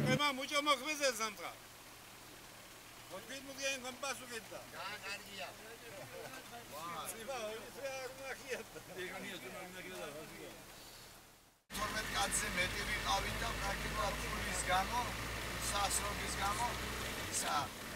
Ema mucho mokhveze zamtra. Mokhvit mugien kompas ugetta. Gargia. Siba, ise ar makhiyata. ეგანია ზონა მინაგირდა რა ზია. 12 კაცზე მეტი ვიყავით და პრაქტიკულად ფულის გამო, სასრობის გამო, ისა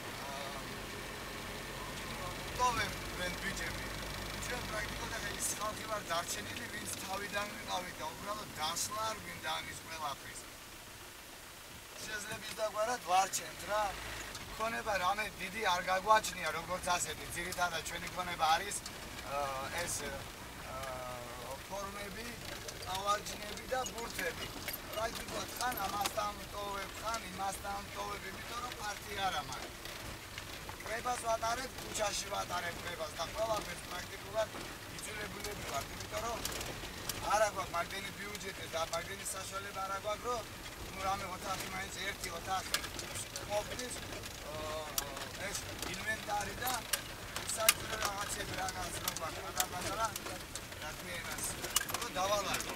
ტოვებენ ბიჭები. ჩვენ პრაქტიკულად ის ხალხი ვარ დარჩენილი, ვინც თავიდან ვიყავით და უბრალოდ დასლა არ გვინდა ამის ყველაფრის. შესაძლებს დაგვარად ვარჩენთ რა. ქონება რამე დიდი არ გაგვაჩნია როგორც ასეთი. ძირითადად ჩვენი ქონება არის ეს ფორმები, ავარჯნები და ბურთები. პრაქტიკულად ხან ამასთან ტოვებ, ხან იმასთან ტოვებ, იმიტომ რომ პარტია არა მაქვს. კრებას ვატარებ, ქუჩაში ვატარებ კრებას და ყველაფერს პრაქტიკულად იძულებულები ვართ, იმიტომ რომ არა გვაქვს მაგდენი ბიუჯეტი და მაგდენი საშუალება არა გვაქვს, რომ რამე ოთახი მაინც ერთი ოთახი ყოფნის ეს ინვენტარი და საჭირო რაღაცები რაღაც რო გვაქვს პატარ-პატარა რაკმიანას რო დავალაგო.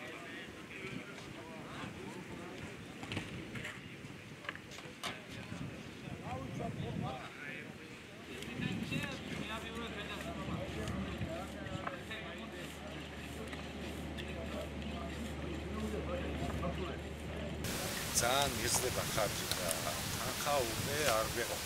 ძალიან მიზდება ხარჯი და თანხა უკვე არ ვეღო.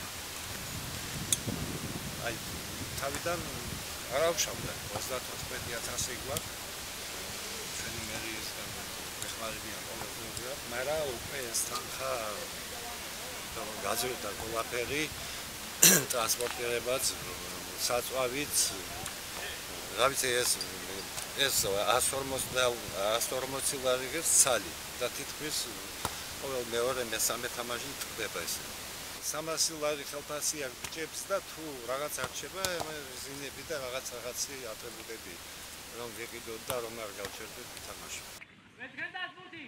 აი თავიდან არ ავშავდა 34,000 გვაქვს. ჩვენი მერიისგან ეხმარებიან ყოველდღიურად, მაგრამ უკვე ეს თანხა გაზრდა ყველაფერი, ტრანსპორტირებაც, საწვავიც, რა ვიცი ეს 140 ლარი ცალი და თითქმის ყოველ მეორე მესამე თამაში ტკდება ეს. 300 ლარი ხელფასი აქვს ბიჭებს და თუ რაღაც არჩება, ზინები და რაღაცი ატრიბუტები რომ ვიყიდოთ და რომ არ გავჩერდეთ თამაში. მეცხედას ბურთი.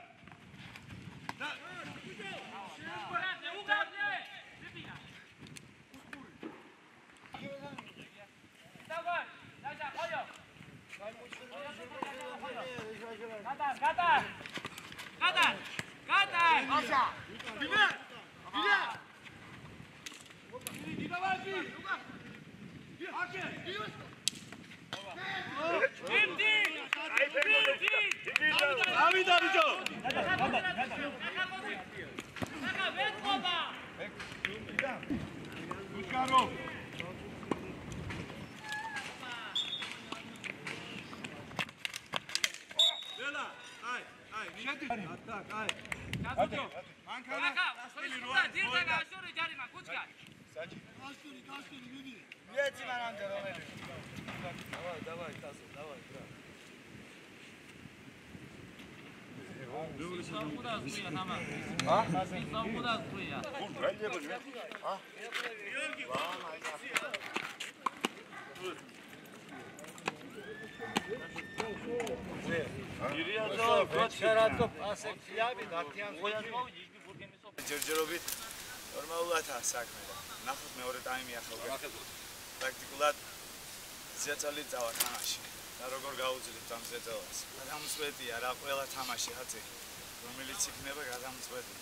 ჯერჯერობით ნორმალურადაა საქმე და ნახოთ მეორე ტაიმი ახალგაზრდა. პრაქტიკულად ზეწოლი წავა თამაში. და როგორ გაუძლებს ამ ზეწოლას? გადამწყვეტია რა ყველა თამაში ხაცი, რომელიც იქნება გადამწყვეტია.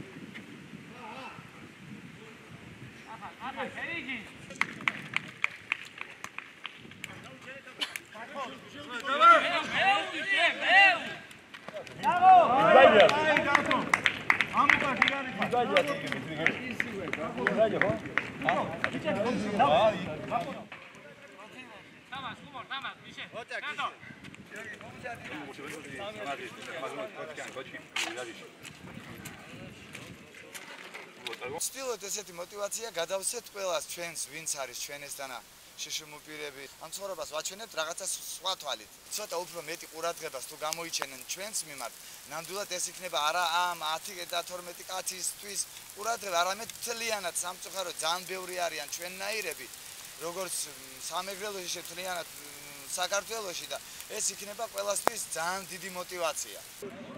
ახლა ხერიჯი. ვცდილობთ ესეთი მოტივაცია გადავცეთ ყველას ჩვენს ვინც არის ჩვენესთანა შეშმოპირები. ამ ცხოვრებას ვაჩვენებთ რაღაცა სხვა თვალით. ცოტა უფრო მეტი ყურადღებას თუ გამოიჩენენ ჩვენს მიმართ, ნამდვილად ეს იქნება არა ამ 10 და 12 კაცისთვის ყურადღება, არამედ მთლიანად სამწუხაროდ ძალიან ბევრი არიან ჩვენნაირები, როგორც სამეგრელოში შემთლიანად საქართველოში და ეს იქნება ყველასთვის ძალიან დიდი მოტივაცია.